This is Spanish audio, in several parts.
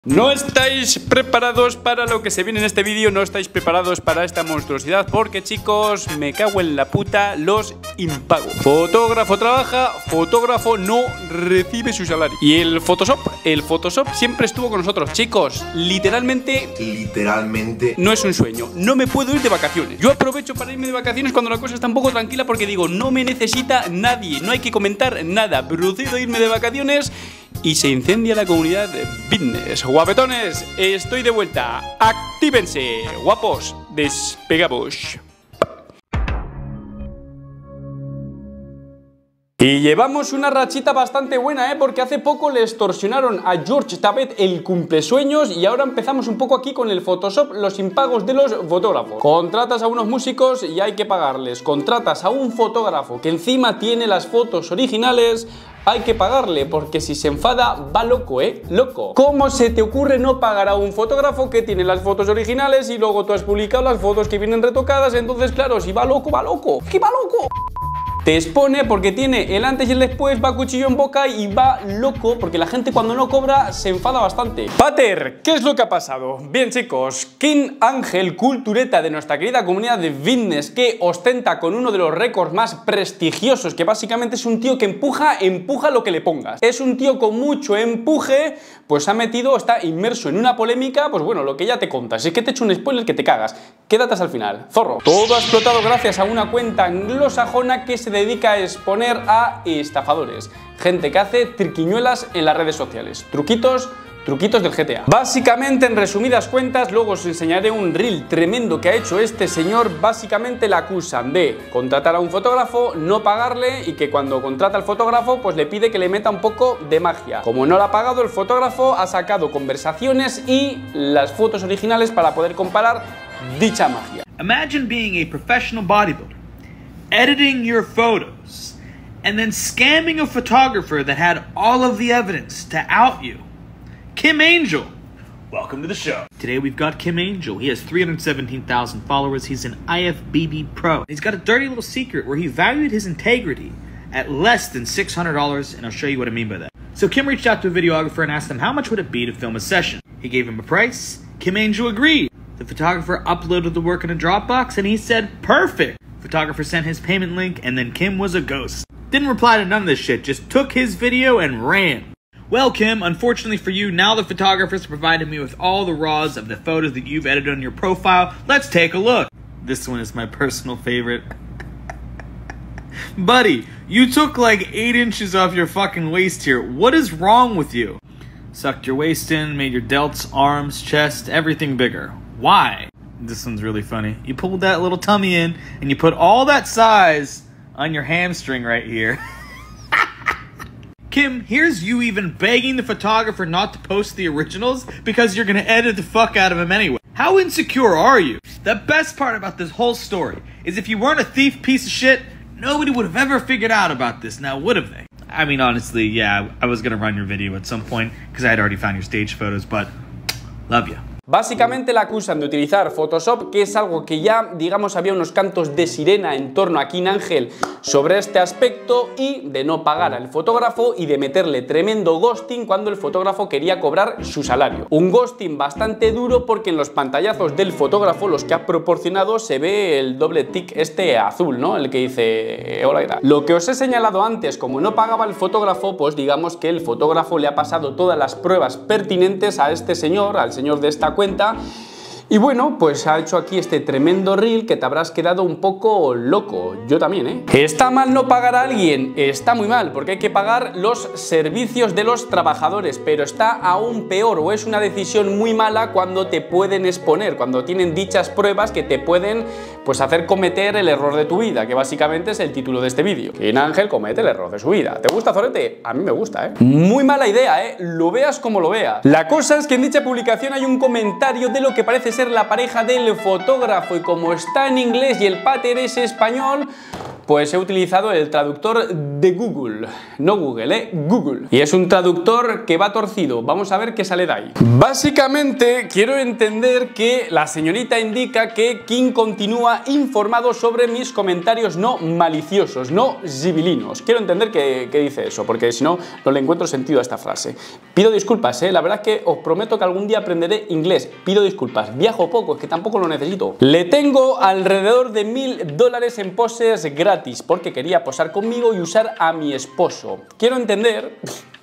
No estáis preparados para lo que se viene en este vídeo, no estáis preparados para esta monstruosidad, porque chicos, me cago en la puta los impagos. Fotógrafo trabaja, fotógrafo no recibe su salario. Y el Photoshop siempre estuvo con nosotros, chicos. Literalmente no es un sueño, no me puedo ir de vacaciones. Yo aprovecho para irme de vacaciones cuando la cosa está un poco tranquila, porque digo, no me necesita nadie, no hay que comentar nada. Procedo a irme de vacaciones y se incendia la comunidad de business. Guapetones, estoy de vuelta. Actívense, guapos, despegamos. Y llevamos una rachita bastante buena, porque hace poco le extorsionaron a George Tabet el cumplesueños y ahora empezamos un poco aquí con el Photoshop, los impagos de los fotógrafos. Contratas a unos músicos y hay que pagarles. Contratas a un fotógrafo que encima tiene las fotos originales, hay que pagarle, porque si se enfada va loco, loco. ¿Cómo se te ocurre no pagar a un fotógrafo que tiene las fotos originales y luego tú has publicado las fotos que vienen retocadas? Entonces claro, si va loco, va loco. ¿Qué va loco? Te expone porque tiene el antes y el después, va cuchillo en boca y va loco, porque la gente cuando no cobra se enfada bastante. Pater, ¿qué es lo que ha pasado? Bien chicos, Kim Ángel, cultureta de nuestra querida comunidad de fitness, que ostenta con uno de los récords más prestigiosos, que básicamente es un tío que empuja lo que le pongas. Es un tío con mucho empuje, pues está inmerso en una polémica, pues bueno, lo que ya te contas. Es que te he hecho un spoiler que te cagas. Quédate hasta el final, zorro. Todo ha explotado gracias a una cuenta anglosajona que se dedica a exponer a estafadores, gente que hace triquiñuelas en las redes sociales, truquitos del GTA. Básicamente, en resumidas cuentas, luego os enseñaré un reel tremendo que ha hecho este señor. Básicamente le acusan de contratar a un fotógrafo, no pagarle, y que cuando contrata al fotógrafo pues le pide que le meta un poco de magia. Como no lo ha pagado, el fotógrafo ha sacado conversaciones y las fotos originales para poder comparar dicha magia. Imagine being a professional bodybuilder, editing your photos, and then scamming a photographer that had all of the evidence to out you. Kim Angel, welcome to the show. Today we've got Kim Angel. He has 317,000 followers. He's an IFBB pro. He's got a dirty little secret where he valued his integrity at less than $600, and I'll show you what I mean by that. So Kim reached out to a videographer and asked him how much would it be to film a session. He gave him a price. Kim Angel agreed. The photographer uploaded the work in a Dropbox and he said, perfect. Photographer sent his payment link and then Kim was a ghost. Didn't reply to none of this shit, just took his video and ran. Well, Kim, unfortunately for you, now the photographer's provided me with all the raws of the photos that you've edited on your profile. Let's take a look. This one is my personal favorite. Buddy, you took like 8 inches off your fucking waist here. What is wrong with you? Sucked your waist in, made your delts, arms, chest, everything bigger. Why? This one's really funny. You pulled that little tummy in and you put all that size on your hamstring right here. Kim, here's you even begging the photographer not to post the originals because you're gonna edit the fuck out of him anyway. How insecure are you? The best part about this whole story is if you weren't a thief piece of shit, nobody would have ever figured out about this, now would have they? I mean, honestly, yeah, I was gonna run your video at some point because I had already found your stage photos, but love you. Básicamente la acusan de utilizar Photoshop, que es algo que ya, digamos, había unos cantos de sirena en torno a Kim Ángel sobre este aspecto, y de no pagar al fotógrafo y de meterle tremendo ghosting cuando el fotógrafo quería cobrar su salario. Un ghosting bastante duro, porque en los pantallazos del fotógrafo, los que ha proporcionado, se ve el doble tic azul, ¿no? El que dice hola, ¿qué tal? Lo que os he señalado antes, como no pagaba el fotógrafo, pues digamos que el fotógrafo le ha pasado todas las pruebas pertinentes a este señor, al señor de esta cuenta, y bueno, pues ha hecho aquí este tremendo reel que te habrás quedado un poco loco. Yo también, ¿Está mal no pagar a alguien? Está muy mal, porque hay que pagar los servicios de los trabajadores, pero está aún peor, o es una decisión muy mala cuando te pueden exponer, cuando tienen dichas pruebas que te pueden pues hacer cometer el error de tu vida, que básicamente es el título de este vídeo. Kim Ángel comete el error de su vida. ¿Te gusta, Zorete? A mí me gusta, Muy mala idea, Lo veas como lo veas. La cosa es que en dicha publicación hay un comentario de lo que parece ser la pareja del fotógrafo, y como está en inglés y el pater es español, Pues he utilizado el traductor de Google, no Google, Google. Y es un traductor que va torcido, vamos a ver qué sale de ahí. Básicamente quiero entender que la señorita indica que Kim continúa informado sobre mis comentarios no maliciosos, no zibilinos. Quiero entender que dice eso, porque si no, no le encuentro sentido a esta frase. Pido disculpas, la verdad es que os prometo que algún día aprenderé inglés. Pido disculpas, viajo poco, es que tampoco lo necesito. Le tengo alrededor de $1000 en poses gratis, porque quería posar conmigo y usar a mi esposo. Quiero entender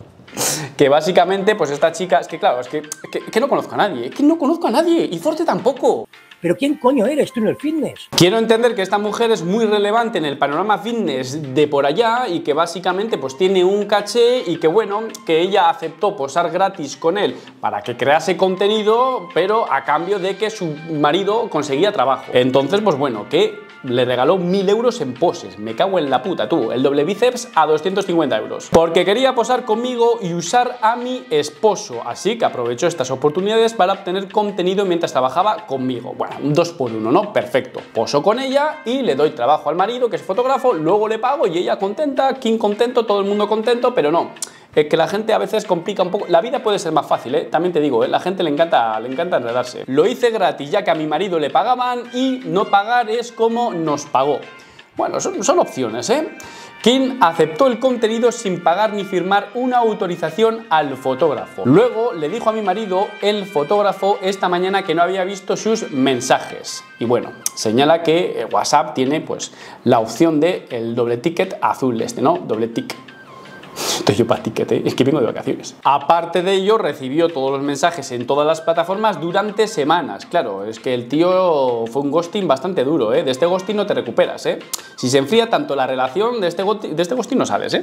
que básicamente, pues esta chica, es que claro, es que no conozco a nadie, es que no conozco a nadie, y Forte tampoco. ¿Pero quién coño eres tú en el fitness? Quiero entender que esta mujer es muy relevante en el panorama fitness de por allá y que básicamente pues tiene un caché y que bueno, que ella aceptó posar gratis con él para que crease contenido, pero a cambio de que su marido conseguía trabajo. Entonces, pues bueno, que le regaló 1000 euros en poses. Me cago en la puta, tú. El doble bíceps a 250 euros. Porque quería posar conmigo y usar a mi esposo. Así que aprovechó estas oportunidades para obtener contenido mientras trabajaba conmigo. Bueno, un 2x1, ¿no? Perfecto. Poso con ella y le doy trabajo al marido, que es fotógrafo, luego le pago y ella contenta, Kim contento, todo el mundo contento, pero no. Es que la gente a veces complica un poco. La vida puede ser más fácil, también te digo, la gente le encanta enredarse. Lo hice gratis ya que a mi marido le pagaban y no pagar es como nos pagó. Bueno, son opciones, Kim aceptó el contenido sin pagar ni firmar una autorización al fotógrafo. Luego le dijo a mi marido, el fotógrafo, esta mañana que no había visto sus mensajes. Y bueno, señala que WhatsApp tiene pues la opción de el doble ticket azul ¿no? Doble tick. Estoy yo para ticket, es que vengo de vacaciones. Aparte de ello, recibió todos los mensajes en todas las plataformas durante semanas. Claro, es que el tío fue un ghosting bastante duro, De este ghosting no te recuperas, Si se enfría tanto la relación, de este ghosting no sales,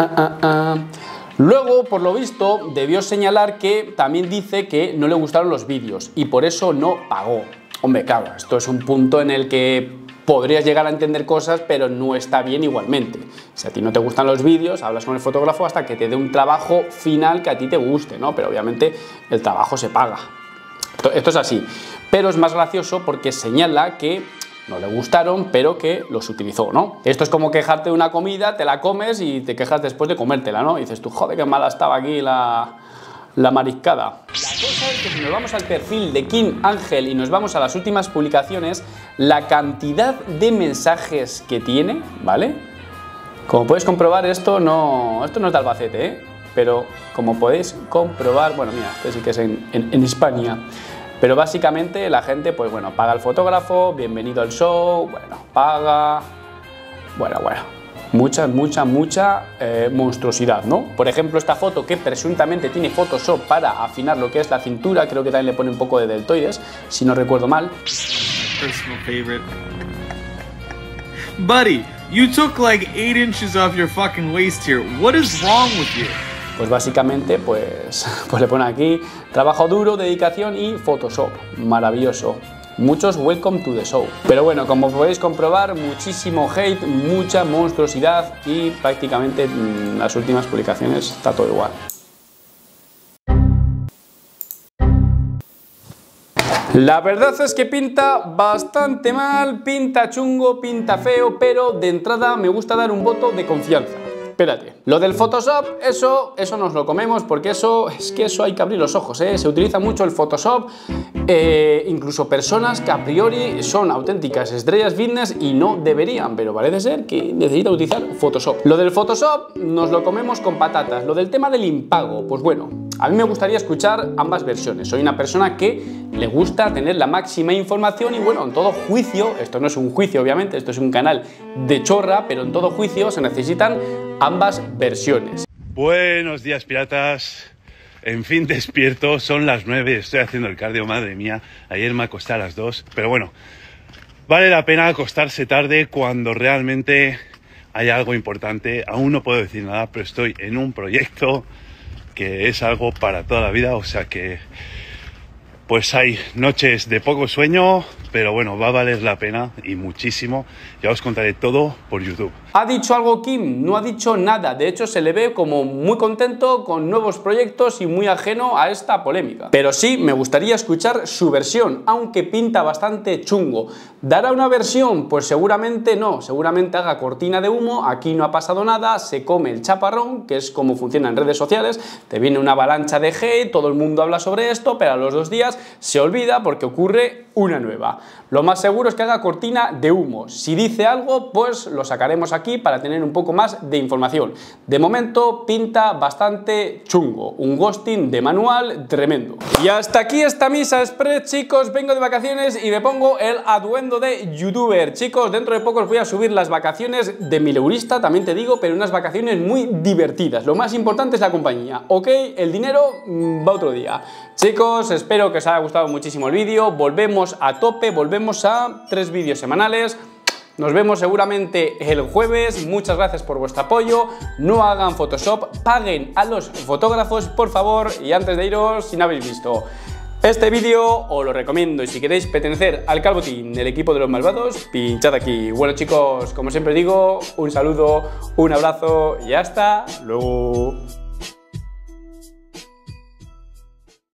Luego, por lo visto, debió señalar que también dice que no le gustaron los vídeos y por eso no pagó. Hombre, claro, esto es un punto en el que podrías llegar a entender cosas, pero no está bien igualmente. Si a ti no te gustan los vídeos, hablas con el fotógrafo hasta que te dé un trabajo final que a ti te guste, ¿no? Pero obviamente el trabajo se paga. Esto es así. Pero es más gracioso porque señala que no le gustaron, pero que los utilizó, ¿no? Esto es como quejarte de una comida, te la comes y te quejas después de comértela, ¿no? Y dices tú, joder, qué mala estaba aquí la mariscada. La cosa es que si nos vamos al perfil de Kim Ángel y nos vamos a las últimas publicaciones, la cantidad de mensajes que tiene, ¿vale? Como puedes comprobar, esto no es de Albacete, pero como podéis comprobar, bueno, mira, este sí que es en España. Pero básicamente la gente, pues bueno, paga al fotógrafo, bienvenido al show, bueno, paga, bueno. Mucha monstruosidad, ¿no? Por ejemplo, esta foto que presuntamente tiene Photoshop para afinar lo que es la cintura, creo que también le pone un poco de deltoides, si no recuerdo mal. Personal favorite. Buddy, you took like 8 inches off your fucking waist here. What is wrong with you? Pues básicamente, pues le pone aquí trabajo duro, dedicación y Photoshop. Maravilloso. Muchos welcome to the show. Pero bueno, como podéis comprobar, muchísimo hate, mucha monstruosidad y prácticamente en las últimas publicaciones está todo igual. La verdad es que pinta bastante mal, pinta chungo, pinta feo, pero de entrada me gusta dar un voto de confianza. Espérate, lo del Photoshop, eso nos lo comemos porque eso hay que abrir los ojos, Se utiliza mucho el Photoshop, incluso personas que a priori son auténticas estrellas fitness y no deberían, pero parece ser que necesita utilizar Photoshop. Lo del Photoshop nos lo comemos con patatas. Lo del tema del impago, pues bueno, a mí me gustaría escuchar ambas versiones. Soy una persona que le gusta tener la máxima información y bueno, en todo juicio, esto no es un juicio obviamente, esto es un canal de chorra, pero en todo juicio se necesitan ambas versiones. Buenos días, piratas. En fin, despierto, son las 9, estoy haciendo el cardio, madre mía. Ayer me acosté a las 2, pero bueno, vale la pena acostarse tarde cuando realmente hay algo importante. Aún no puedo decir nada, pero estoy en un proyecto que es algo para toda la vida, o sea que pues hay noches de poco sueño, pero bueno, va a valer la pena y muchísimo. Ya os contaré todo por YouTube. ¿Ha dicho algo Kim? No ha dicho nada. De hecho, se le ve como muy contento con nuevos proyectos y muy ajeno a esta polémica. Pero sí, me gustaría escuchar su versión, aunque pinta bastante chungo. ¿Dará una versión? Pues seguramente no. Seguramente haga cortina de humo. Aquí no ha pasado nada. Se come el chaparrón, que es como funciona en redes sociales. Te viene una avalancha de hate, todo el mundo habla sobre esto, pero a los 2 días se olvida porque ocurre una nueva. Lo más seguro es que haga cortina de humo. Si dice algo, pues lo sacaremos aquí para tener un poco más de información. De momento pinta bastante chungo, un ghosting de manual tremendo. Y hasta aquí esta misa express, chicos. Vengo de vacaciones y me pongo el atuendo de youtuber. Chicos, dentro de poco os voy a subir las vacaciones de mileurista, también te digo, pero unas vacaciones muy divertidas. Lo más importante es la compañía, ¿ok? El dinero va otro día. Chicos, espero que os haya gustado muchísimo el vídeo. Volvemos a tope, volvemos a 3 vídeos semanales. Nos vemos seguramente el jueves. Muchas gracias por vuestro apoyo. No hagan Photoshop, paguen a los fotógrafos, por favor. Y antes de iros, si no habéis visto este vídeo, os lo recomiendo. Y si queréis pertenecer al Calvo Team, del equipo de los malvados, pinchad aquí. Bueno, chicos, como siempre digo, un saludo, un abrazo y hasta luego.